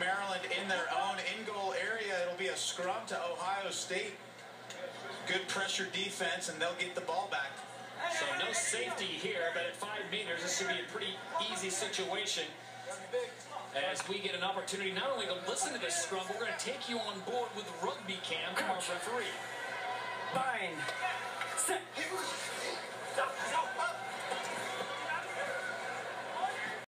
Maryland in their own in-goal area. It'll be a scrum to Ohio State. Good pressure defense, and they'll get the ball back. So no safety here, but at 5 meters, this should be a pretty easy situation. As we get an opportunity not only to listen to this scrum, but we're going to take you on board with Rugby-Cam from our referee. Bind. Set.